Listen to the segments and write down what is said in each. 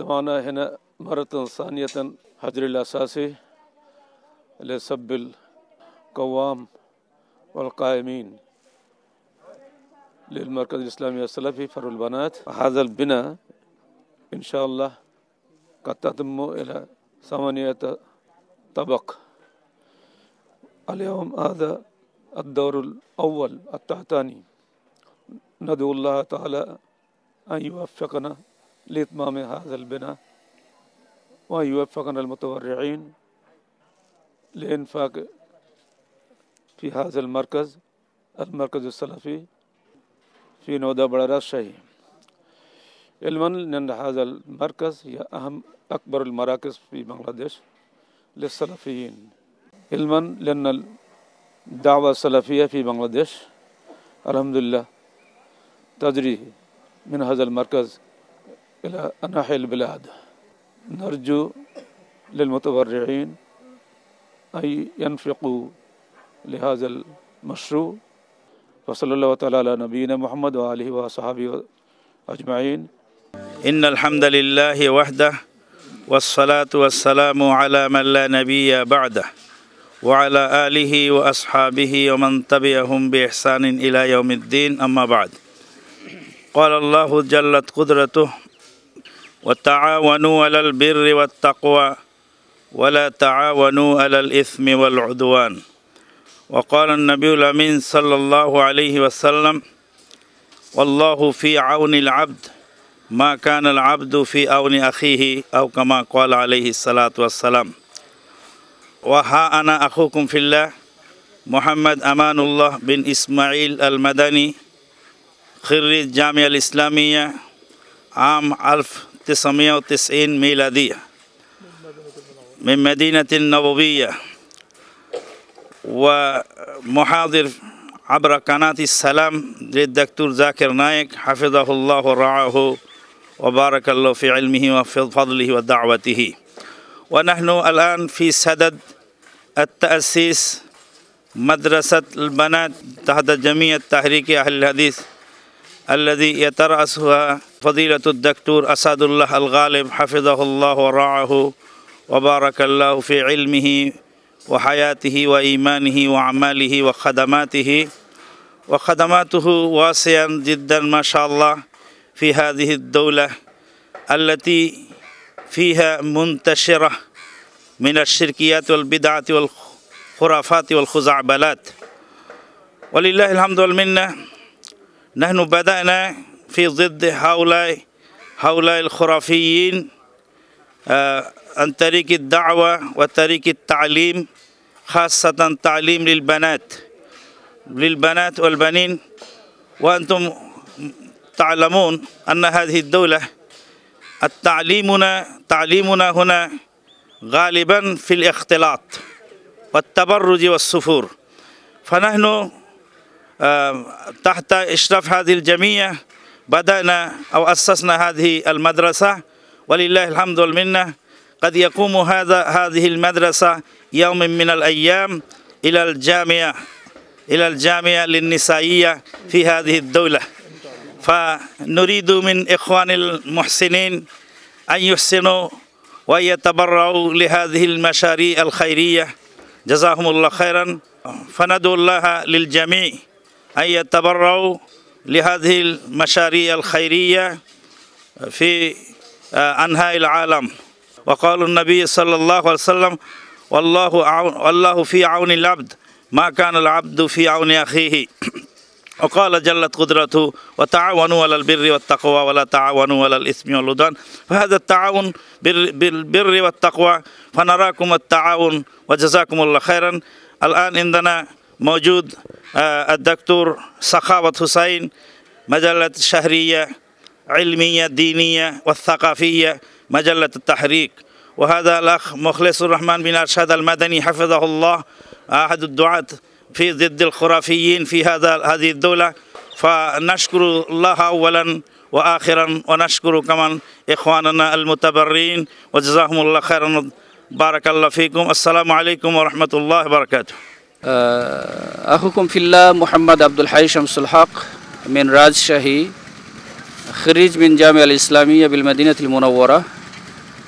جمعنا هنا مرة ثانية حجر الأساسي لسب القوام والقائمين للمركز الإسلامي السلفي فرع البنات. هذا البناء إن شاء الله قد تتم إلى 8 طبق. اليوم هذا الدور الأول التحتاني. ندعو الله تعالى أن يوفقنا لإتمام هذا البناء وأن يوفقنا المتورعين لإنفاق في هذا المركز السلفي في نودا بڑا راجشاهي. علما أن هذا المركز هي أكبر المراكز في بنغلاديش للسلفيين. علما لأن الدعوة السلفية في بنغلاديش الحمد لله تجري من هذا المركز إلى أنحاء البلاد. نرجو للمتبرعين أن ينفقوا لهذا المشروع. وصلى الله تعالى على نبينا محمد وآله وصحبه أجمعين. إن الحمد لله وحده والصلاة والسلام على من لا نبي بعده وعلى آله وأصحابه ومن تبعهم بإحسان إلى يوم الدين. أما بعد، قال الله جلت قدرته: وتعاونوا على البر والتقوى ولا تعاونوا على الإثم والعدوان. وقال النبي الأمين صلى الله عليه وسلم: والله في عون العبد ما كان العبد في عون أخيه، أو كما قال عليه الصلاة والسلام. وها أنا أخوكم في الله محمد أمان الله بن إسماعيل المدني، خريج الجامعة الإسلامية عام 1990 ميلادية من مدينة النبوية، ومحاضر عبر قناة السلام للدكتور زاكر نايك حفظه الله ورعاه وبارك الله في علمه وفضله ودعوته. ونحن الآن في صدد التأسيس مدرسة البنات تحت جمعية تحريك أهل الحديث الذي يترأسها فضيلة الدكتور أسد الله الغالب حفظه الله ورعاه وبارك الله في علمه وحياته وإيمانه وأعماله وخدماته واسعا جدا ما شاء الله في هذه الدولة التي فيها منتشرة من الشركيات والبدعة والخرافات والخزعبلات. ولله الحمد والمنة. نحن بدأنا في ضد هؤلاء الخرافيين عن طريق الدعوة وطريق التعليم، خاصة تعليم للبنات والبنين. وأنتم تعلمون أن هذه الدولة تعليمنا هنا غالبا في الاختلاط والتبرج والسفور. فنحن تحت إشراف هذه الجمعية بدأنا أو أسسنا هذه المدرسة، ولله الحمد والمنة. قد يقوم هذه المدرسة يوم من الأيام إلى الجامعة للنسائية في هذه الدولة. فنريد من إخوان المحسنين أن يحسنوا ويتبرعوا لهذه المشاريع الخيرية، جزاهم الله خيرا. فندعو الله للجميع أن يتبرعوا لهذه المشاريع الخيرية في أنحاء العالم. وقال النبي صلى الله عليه وسلم: والله في عون العبد ما كان العبد في عون أخيه. وقال جلت قدرته: وتعاونوا على البر والتقوى ولا تعاونوا على الإثم والعدوان. فهذا التعاون بالبر والتقوى، فنراكم التعاون وجزاكم الله خيرا. الآن عندنا موجود الدكتور سخاوة حسين، مجلة شهرية علمية دينية والثقافية مجلة التحريك. وهذا الأخ مخلص الرحمن بن أرشاد المدني حفظه الله، أحد الدعاة في ضد الخرافيين في هذه الدولة. فنشكر الله أولا وآخرا، ونشكر كمان إخواننا المتبرعين وجزاهم الله خيرا. بارك الله فيكم. السلام عليكم ورحمة الله وبركاته. أخوكم في الله محمد عبد الحي شمس الحق من راجشاهي، خريج من جامعة الإسلامية بالمدينة المنورة،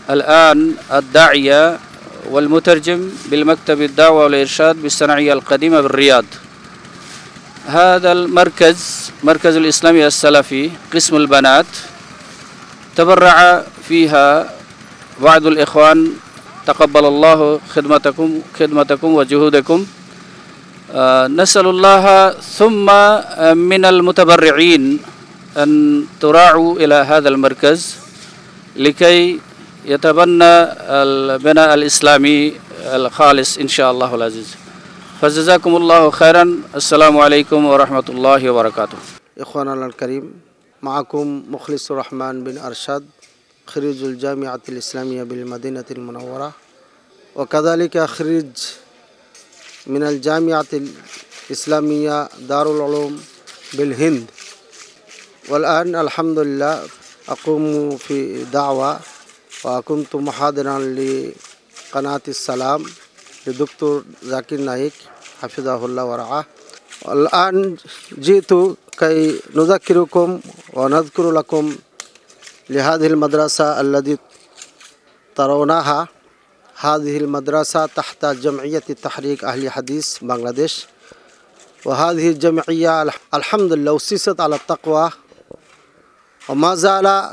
الآن الداعية والمترجم بالمكتب الدعوة والإرشاد بالصناعية القديمة بالرياض. هذا المركز مركز الإسلامي السلفي قسم البنات تبرع فيها بعض الإخوان، تقبل الله خدمتكم وجهودكم. نسأل الله ثم من المتبرعين أن تراعوا إلى هذا المركز لكي يتبنى البناء الإسلامي الخالص إن شاء الله العزيز. فجزاكم الله خيرا. السلام عليكم ورحمة الله وبركاته. إخواننا الكريم، معكم مخلص الرحمن بن أرشاد، خريج الجامعة الإسلامية بالمدينة المنورة، وكذلك خريج من الجامعة الإسلامية دار العلوم بالهند. والآن الحمد لله أقوم في دعوة، وكنت محاضرا لقناة السلام لدكتور زكي نايك حفظه الله ورعاه. والآن جئت كي نذكركم ونذكر لكم لهذه المدرسة التي ترونها. هذه المدرسة تحت جمعية تحريك أهل حديث بنغلاديش، وهذه الجمعية الحمد لله أسست على التقوى، وما زال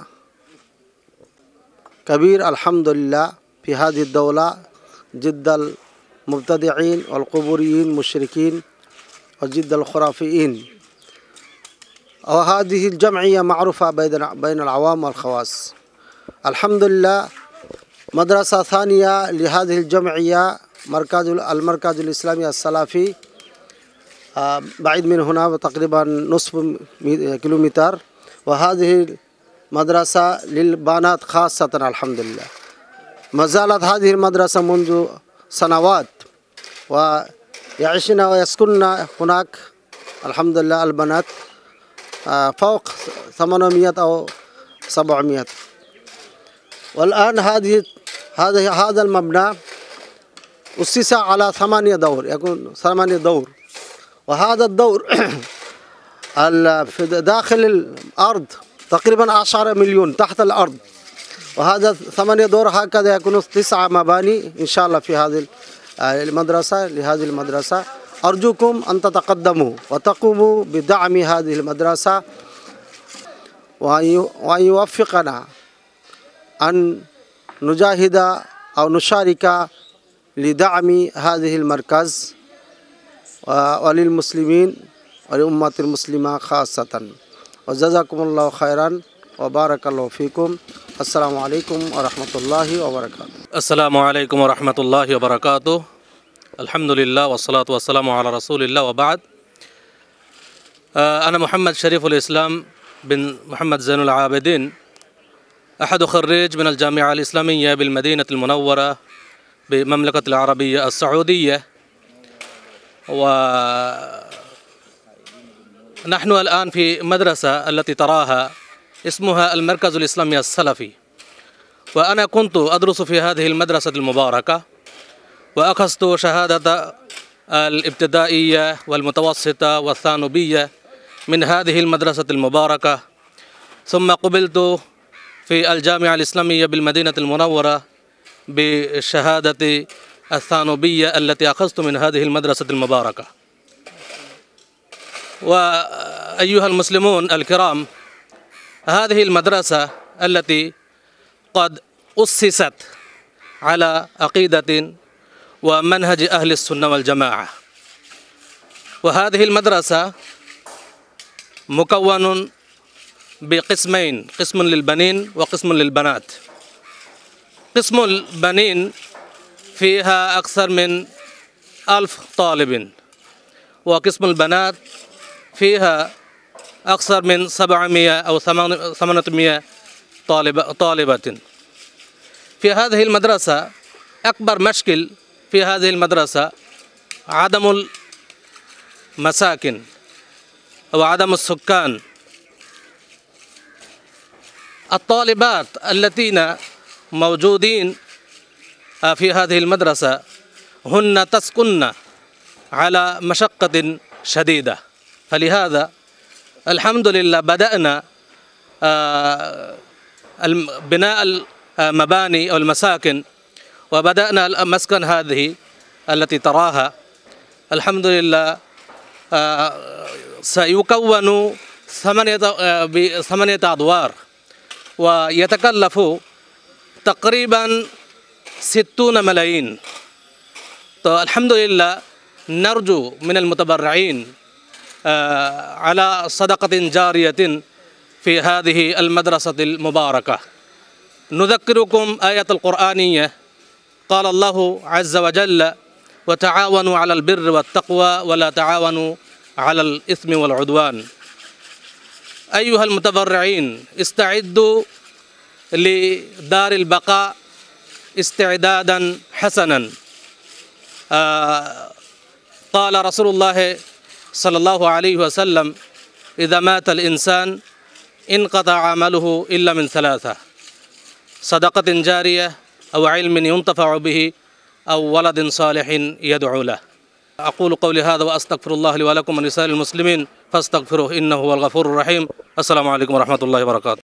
كبير الحمد لله في هذه الدولة جد المبتدعين والقبوريين المشركين وجد الخرافيين. وهذه الجمعية معروفة بين العوام والخواص. الحمد لله مدرسة ثانية لهذه الجمعية المركز الإسلامي السلفي بعيد من هنا تقريبا نصف كيلومتر، وهذه مدرسة للبنات خاصة. الحمد لله ما زالت هذه المدرسة منذ سنوات ويعيشن ويسكنن هناك الحمد لله البنات فوق 800 أو 700. والآن هذا المبنى أسس على 8 دور، يكون 8 دور، وهذا الدور في داخل الأرض تقريبا 10 مليون تحت الأرض، وهذا 8 دور هكذا يكون 9 مباني إن شاء الله في هذه المدرسة. لهذه المدرسة أرجوكم أن تتقدموا وتقوموا بدعم هذه المدرسة، وأن يوفقنا أن نجاهد أو نشارك لدعم هذه المركز وللمسلمين وللأمة المسلمة خاصة. وجزاكم الله خيرا وبارك الله فيكم. السلام عليكم ورحمة الله وبركاته. السلام عليكم ورحمة الله وبركاته. الحمد لله والصلاة والسلام على رسول الله وبعد. أنا محمد شريف الإسلام بن محمد زين العابدين، أحد خريج من الجامعة الإسلامية بالمدينة المنورة بمملكة العربية السعودية. ونحن الآن في مدرسة التي تراها اسمها المركز الإسلامي السلفي، وأنا كنت أدرس في هذه المدرسة المباركة، وأخذت شهادة الابتدائية والمتوسطة والثانوية من هذه المدرسة المباركة، ثم قبلت في الجامعة الإسلامية بالمدينة المنورة بالشهادة الثانوية التي أخذت من هذه المدرسة المباركة. وأيها المسلمون الكرام، هذه المدرسة التي قد أسست على عقيدة ومنهج أهل السنة والجماعة، وهذه المدرسة مكون بقسمين، قسم للبنين وقسم للبنات. قسم البنين فيها أكثر من 1000 طالب، وقسم البنات فيها أكثر من 700 أو 800 طالبة. في هذه المدرسة أكبر مشكل في هذه المدرسة عدم المساكن أو عدم السكان. الطالبات التين موجودين في هذه المدرسة هن تسكن على مشقة شديدة، فلهذا الحمد لله بدأنا بناء مباني أو المساكن، وبدأنا المسكن هذه التي تراها الحمد لله سيكون ب8 أدوار، ويتكلف تقريبا 60 ملايين. الحمد لله نرجو من المتبرعين على صدقة جارية في هذه المدرسة المباركة. نذكركم آية القرآنية، قال الله عز وجل: وتعاونوا على البر والتقوى ولا تعاونوا على الإثم والعدوان. أيها المتبرعين، استعدوا لدار البقاء استعدادا حسنا. قال رسول الله صلى الله عليه وسلم: إذا مات الإنسان انقطع عمله إلا من 3: صدقة جارية، أو علم ينتفع به، أو ولد صالح يدعو له. أقول قولي هذا وأستغفر الله لي ولكم ولسائر المسلمين فاستغفروه إنه هو الغفور الرحيم. السلام عليكم ورحمة الله وبركاته.